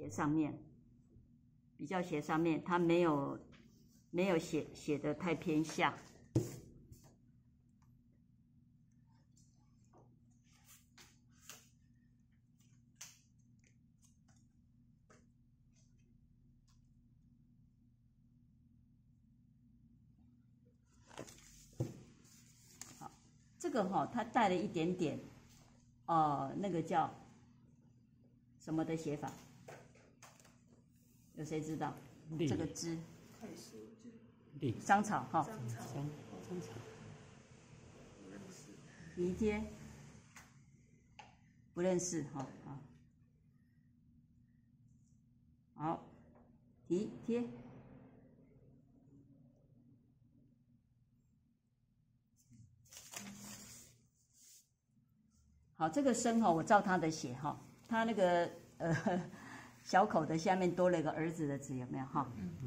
斜上面，比较斜上面，它没有写的太偏下。好，这个它带了一点点，那个叫什么的写法？有谁知道？这个枝，香草哈， 香草， 蹄贴，不认识哈啊。好，蹄贴。好，这个生我照他的写哈，他那个小口的下面多了一个儿子的字，有没有哈？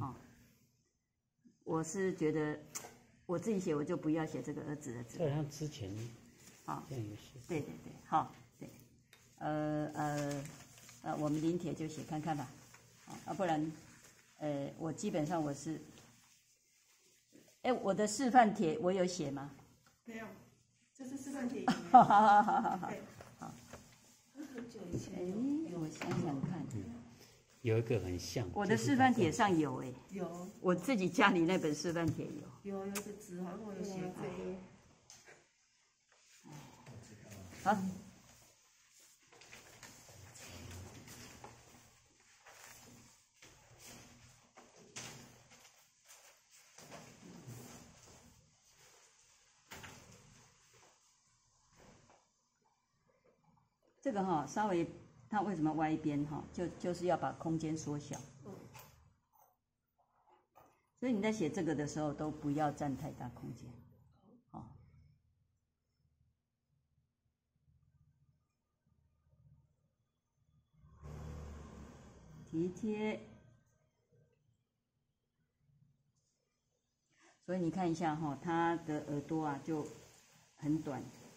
我是觉得我自己写，我就不要写这个儿子的字。 这好像之前好， 这样有写。 对对对，好，对，我们临帖就写看看吧，不然，我基本上我是，我的示范帖我有写吗？ 没有，这是示范帖。 好好好好好。 好。很久以前我想想看。 有一个很像。 我的示范帖上有有。 我自己家里那本示范帖有。 有一个纸，好像我有写过。 好。这个稍微，它为什么歪一边就是要把空间缩小。所以你在写这个的时候都不要占太大空间。蹄贴。所以你看一下它的耳朵就很短，